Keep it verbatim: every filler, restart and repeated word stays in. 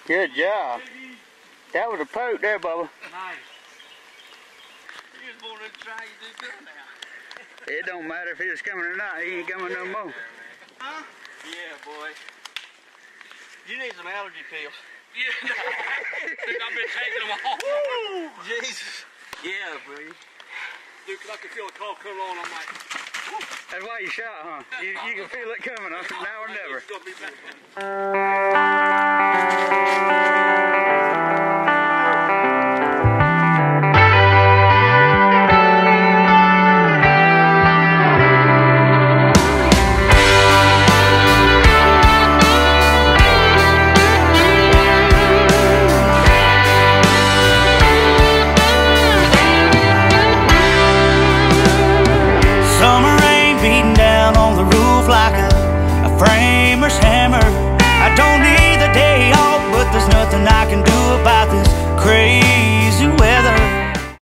Good job. That was a poke there, Bubba. Nice. You just wanted to try, you did good now. It don't matter if he was coming or not. He ain't coming no more. Huh? Yeah, boy. You need some allergy pills. Yeah. I've been taking them all. Woo! Jesus. Yeah, buddy. Dude, cause I can feel a call coming on. I'm like, woo. That's why you shot, huh? You, you can feel it coming, huh? Now or never. It's gonna be back. Summer rain beating down on the roof.